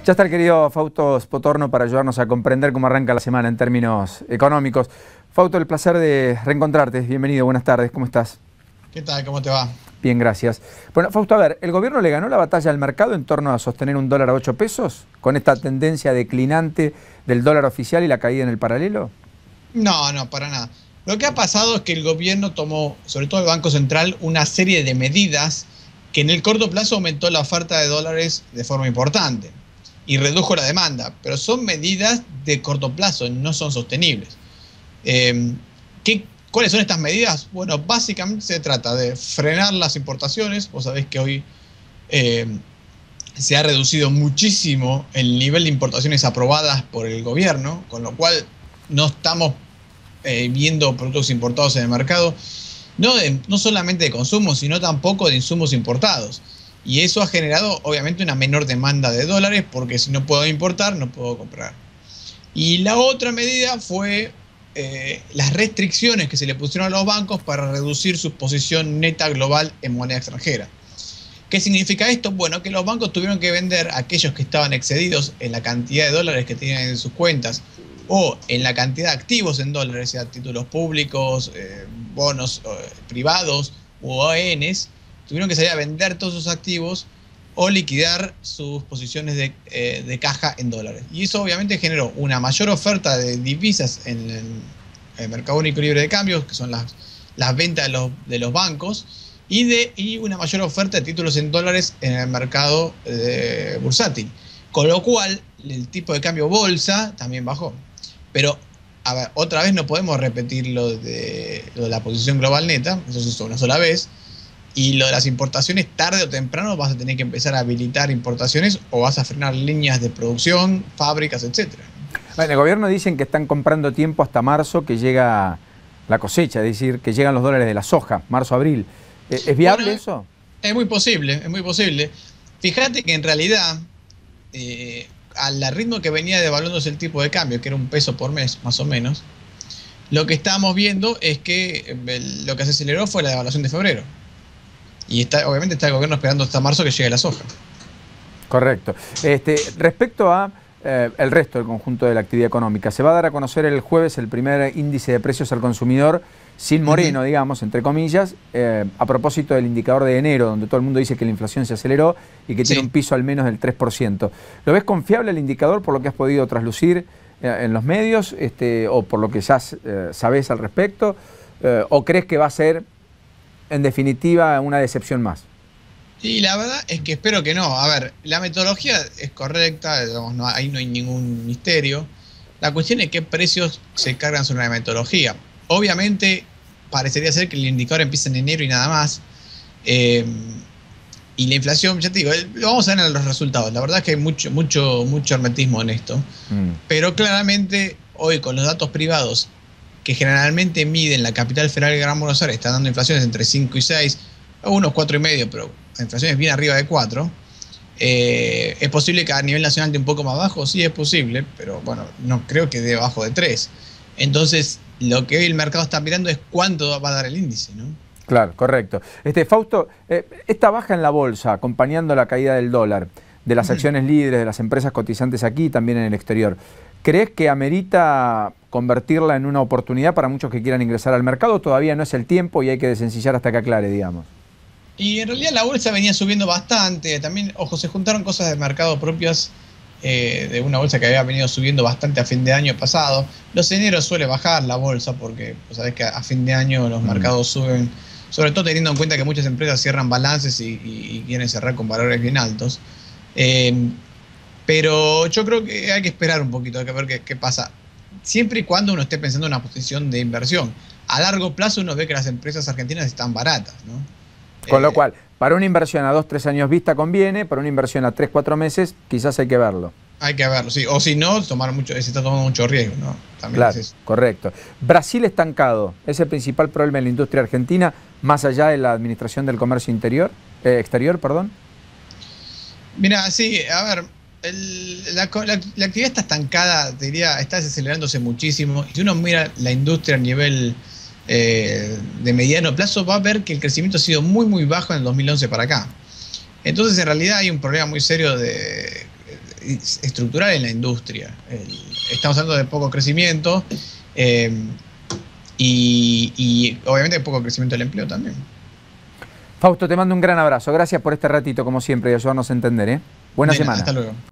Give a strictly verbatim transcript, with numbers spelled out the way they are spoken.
Ya está el querido Fausto Spotorno para ayudarnos a comprender cómo arranca la semana en términos económicos. Fausto, el placer de reencontrarte. Bienvenido, buenas tardes. ¿Cómo estás? ¿Qué tal? ¿Cómo te va? Bien, gracias. Bueno, Fausto, a ver, ¿el gobierno le ganó la batalla al mercado en torno a sostener un dólar a ocho pesos con esta tendencia declinante del dólar oficial y la caída en el paralelo? No, no, para nada. Lo que ha pasado es que el gobierno tomó, sobre todo el Banco Central, una serie de medidas que en el corto plazo aumentó la oferta de dólares de forma importante y redujo la demanda, pero son medidas de corto plazo, no son sostenibles. Eh, ¿qué, ¿Cuáles son estas medidas? Bueno, básicamente se trata de frenar las importaciones. Vos sabés que hoy eh, se ha reducido muchísimo el nivel de importaciones aprobadas por el gobierno, con lo cual no estamos eh, viendo productos importados en el mercado, no, de, no solamente de consumo, sino tampoco de insumos importados. Y eso ha generado, obviamente, una menor demanda de dólares, porque si no puedo importar, no puedo comprar. Y la otra medida fue eh, las restricciones que se le pusieron a los bancos para reducir su posición neta global en moneda extranjera. ¿Qué significa esto? Bueno, que los bancos tuvieron que vender a aquellos que estaban excedidos en la cantidad de dólares que tenían en sus cuentas o en la cantidad de activos en dólares, sea títulos públicos, eh, bonos eh, privados u O Ns. Tuvieron que salir a vender todos sus activos o liquidar sus posiciones de, eh, de caja en dólares. Y eso obviamente generó una mayor oferta de divisas en el, el mercado único libre de cambios, que son las, las ventas de los, de los bancos, y, de, y una mayor oferta de títulos en dólares en el mercado eh, bursátil. Con lo cual, el tipo de cambio bolsa también bajó. Pero, a ver, otra vez no podemos repetir lo de, lo de la posición global neta, eso se hizo una sola vez. Y lo de las importaciones, tarde o temprano vas a tener que empezar a habilitar importaciones o vas a frenar líneas de producción, fábricas, etcétera. Bueno, el gobierno dicen que están comprando tiempo hasta marzo, que llega la cosecha, es decir, que llegan los dólares de la soja, marzo-abril. ¿Es viable bueno, eso? Es muy posible, es muy posible. Fíjate que en realidad, eh, al ritmo que venía devaluándose el tipo de cambio, que era un peso por mes, más o menos, lo que estábamos viendo es que el, lo que se aceleró fue la devaluación de febrero. Y está, obviamente está el gobierno esperando hasta marzo que llegue la soja. Correcto. Este, respecto a eh, el resto del conjunto de la actividad económica, se va a dar a conocer el jueves el primer índice de precios al consumidor sin Moreno, uh-huh. digamos, entre comillas, eh, a propósito del indicador de enero, donde todo el mundo dice que la inflación se aceleró y que sí. tiene un piso al menos del tres por ciento. ¿Lo ves confiable el indicador por lo que has podido traslucir eh, en los medios este, o por lo que ya eh, sabés al respecto? Eh, ¿O crees que va a ser, en definitiva, una decepción más? Sí, la verdad es que espero que no. A ver, la metodología es correcta, digamos, no, ahí no hay ningún misterio. La cuestión es qué precios se cargan sobre la metodología. Obviamente, parecería ser que el indicador empieza en enero y nada más. Eh, y la inflación, ya te digo, lo vamos a ver en los resultados. La verdad es que hay mucho, mucho, mucho hermetismo en esto. Mm. Pero claramente, hoy con los datos privados, que generalmente miden la capital federal de Gran Buenos Aires, están dando inflaciones entre cinco y seis, unos cuatro y medio, pero inflaciones bien arriba de cuatro. Eh, ¿Es posible que a nivel nacional de un poco más bajo? Sí, es posible, pero bueno, no creo que de abajo de tres. Entonces, lo que hoy el mercado está mirando es cuánto va a dar el índice, ¿no? Claro, correcto. Este, Fausto, eh, esta baja en la bolsa, acompañando la caída del dólar, de las acciones líderes, de las empresas cotizantes aquí y también en el exterior, ¿crees que amerita convertirla en una oportunidad para muchos que quieran ingresar al mercado? ¿Todavía no es el tiempo y hay que desencillar hasta que aclare, digamos? Y en realidad la bolsa venía subiendo bastante. También, ojo, se juntaron cosas de mercado propias eh, de una bolsa que había venido subiendo bastante a fin de año pasado. Los eneros suele bajar la bolsa porque pues, sabés que a fin de año los mm. mercados suben, sobre todo teniendo en cuenta que muchas empresas cierran balances y, y, y quieren cerrar con valores bien altos. Eh, pero yo creo que hay que esperar un poquito, hay que ver qué, qué pasa. Siempre y cuando uno esté pensando en una posición de inversión. A largo plazo uno ve que las empresas argentinas están baratas, ¿no? Con lo cual, para una inversión a dos, tres años vista conviene, para una inversión a tres, cuatro meses quizás hay que verlo. Hay que verlo, sí. O si no, tomar mucho, se está tomando mucho riesgo, ¿no? También claro, es eso. Correcto. Brasil estancado, ¿es el principal problema en la industria argentina, más allá de la administración del comercio interior, eh, exterior, perdón? Mira, sí, a ver, el, la, la, la actividad está estancada, te diría, está desacelerándose muchísimo. Y si uno mira la industria a nivel eh, de mediano plazo, va a ver que el crecimiento ha sido muy, muy bajo en el dos mil once para acá. Entonces, en realidad hay un problema muy serio de, estructural en la industria. El, estamos hablando de poco crecimiento eh, y, y obviamente poco crecimiento del empleo también. Fausto, te mando un gran abrazo. Gracias por este ratito, como siempre, y ayudarnos a entender. ¿eh? Buena Bien, semana. Hasta luego.